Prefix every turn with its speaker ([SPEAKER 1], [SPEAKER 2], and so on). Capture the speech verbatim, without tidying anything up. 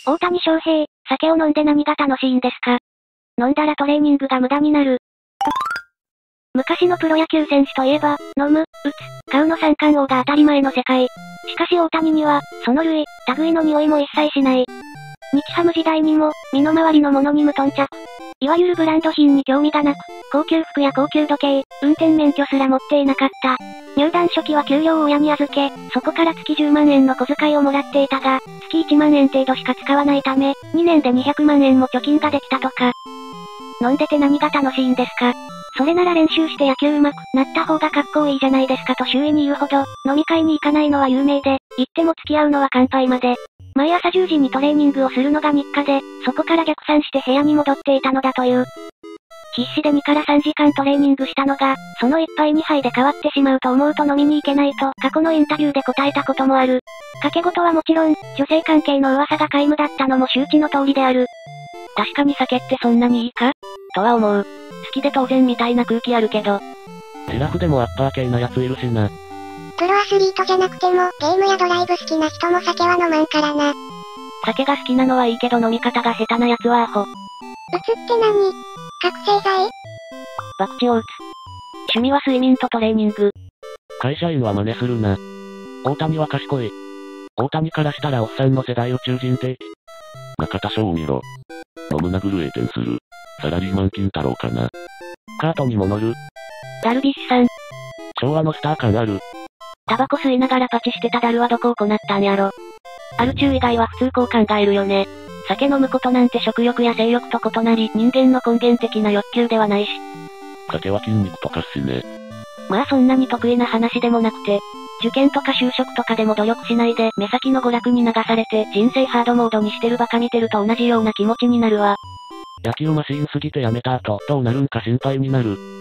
[SPEAKER 1] 大谷翔平、酒を飲んで何が楽しいんですか？飲んだらトレーニングが無駄になる。昔のプロ野球選手といえば、飲む、打つ、買うの三冠王が当たり前の世界。しかし大谷には、その類、類の匂いも一切しない。日ハム時代にも、身の回りのものに無頓着。いわゆるブランド品に興味がなく、高級服や高級時計、運転免許すら持っていなかった。入団初期は給料を親に預け、そこから月じゅうまんえんの小遣いをもらっていたが、月いちまんえん程度しか使わないため、にねんでにひゃくまんえんも貯金ができたとか。飲んでて何が楽しいんですか？それなら練習して野球上手くなった方がかっこいいじゃないですかと周囲に言うほど、飲み会に行かないのは有名で、行っても付き合うのは乾杯まで。毎朝じゅうじにトレーニングをするのが日課で、そこから逆算して部屋に戻っていたのだという。必死でにからさんじかんトレーニングしたのが、そのいっぱいにはいで変わってしまうと思うと飲みに行けないと過去のインタビューで答えたこともある。賭け事はもちろん、女性関係の噂が皆無だったのも周知の通りである。
[SPEAKER 2] 確かに酒ってそんなにいいかとは思う。好きで当然みたいな空気あるけど。
[SPEAKER 3] シラフでもアッパー系なやついるしな。
[SPEAKER 4] プロアスリートじゃなくても、ゲームやドライブ好きな人も酒は飲まんからな。
[SPEAKER 2] 酒が好きなのはいいけど飲み方が下手なやつはアホ。
[SPEAKER 4] うつって何？覚醒剤？
[SPEAKER 2] 博打を打つ。趣味は睡眠とトレーニング。
[SPEAKER 3] 会社員は真似するな。大谷は賢い。大谷からしたらおっさんの世代宇宙人的。中田翔を見ろ。飲むな震えてんする。サラリーマン金太郎かな。カートにも乗る。
[SPEAKER 2] ダルビッシュさん。
[SPEAKER 3] 昭和のスター感ある。
[SPEAKER 2] タバコ吸いながらパチしてたダルはどこを行ったんやろ。アル中以外は普通こう考えるよね。酒飲むことなんて食欲や性欲と異なり人間の根源的な欲求ではないし。
[SPEAKER 3] 酒は筋肉とかっしね。
[SPEAKER 2] まあそんなに得意な話でもなくて、受験とか就職とかでも努力しないで目先の娯楽に流されて人生ハードモードにしてるバカ見てると同じような気持ちになるわ。
[SPEAKER 3] 野球マシーンすぎてやめた後どうなるんか心配になる。